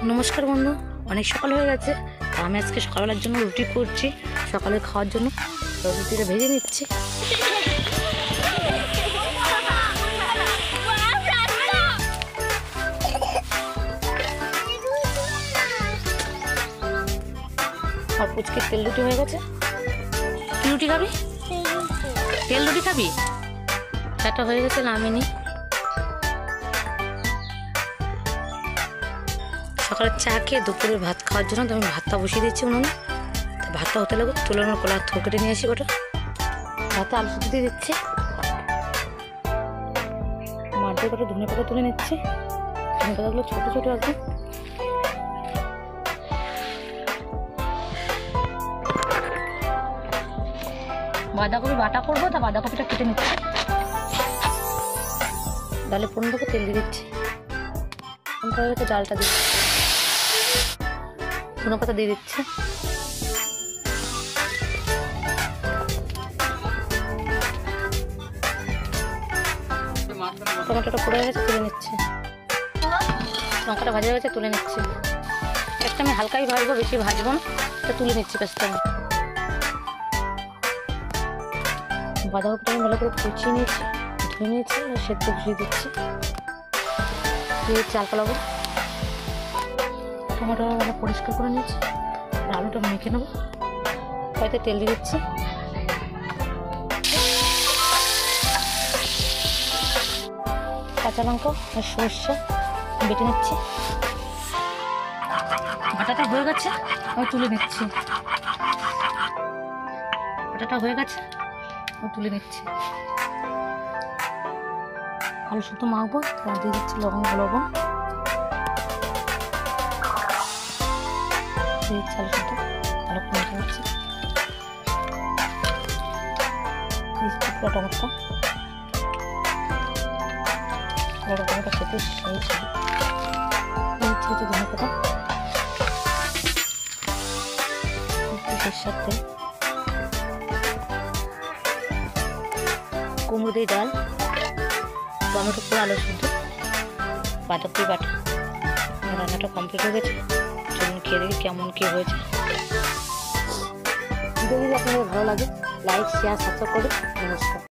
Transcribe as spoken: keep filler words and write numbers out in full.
নমস্কার বন্ধু, অনেক সকাল হয়ে গেছে। আমি আজকে সকালবেলার জন্য রুটি করছি, সকালে খাওয়ার জন্য। তো রুটিটা ভেজে নিচ্ছি। আর পুচকে তেল রুটি হয়ে গেছে। কি রুটি খাবি? তেল রুটি খাবি? সেটা হয়ে গেছে, নামিনি। সকালে চা খেয়ে দুপুরের ভাত খাওয়ার জন্য তো আমি ভাতটা বসিয়ে দিচ্ছি উনুনে। তো ভাতটা হতে লাগবে, তুলানোর কলা থোর কেটে নিয়ে আসি ওটা। ভাতে আলু সুদ্ধ দিয়ে দিচ্ছি, মার দিয়ে কটা ধনে পাতা তুলে নিচ্ছি। ধনে পাতাগুলো ছোটো ছোটো একদম। বাঁধাকপি বাটা করবো, তা বাঁধাকপিটা কেটে নিচ্ছি। ডালে ফোড়ন দেবো, তেল দিয়ে দিচ্ছি। ডালটা দিচ্ছি, ধনে পাতা দিয়ে দিচ্ছি। টমেটোটা পুড়ে গেছে, তুলে নিচ্ছি। লঙ্কাটা ভাজা হয়ে গেছে, তুলে নিচ্ছি। পেঁয়াজটা আমি হালকাই ভাজবো, বেশি ভাজবো না। এটা তুলে নিচ্ছি পেঁয়াজটা আমি। বাঁধাকপিটা আমি ভালো করে কুচিয়ে নিয়েছি, ধুয়ে নিয়েছি, সেদ্ধ বসিয়ে দিচ্ছি। দিয়ে চাল পালাবো। টমেটো ভালো পরিষ্কার করে নিয়েছি, আলুটা মেখে নেবো। কড়াইতে তেল দিয়ে দিচ্ছি। কাঁচা লঙ্কা আর সর্ষে বেটে নিচ্ছি। বাটাটা হয়ে গেছে, আমি তুলে নিচ্ছি। বাটাটা হয়ে গেছে, আমি তুলে নিচ্ছি। আলু শুদ্ধ মাখবো, তার দিয়ে দিচ্ছি লবণ লবণ দিচ্ছি। আলু শুদ্ধ ভালো করে মেখে নিচ্ছি। পুরো টমেটোটা বড় টমেটো খেতে সেই ছিল। দিচ্ছি হচ্ছে ধনে পাতা, একটু সাথে কুমড়ো দিয়ে ডাল, টমেটো পুরো আলু শুদ্ধ, বাঁধাকপি বাটা। রান্নাটা কমপ্লিট হয়ে গেছে। চলুন খেয়ে দেখি কেমন কি হয়েছে। যদি আপনাদের ভালো লাগে, লাইক শেয়ার সাবস্ক্রাইব করে। নমস্কার।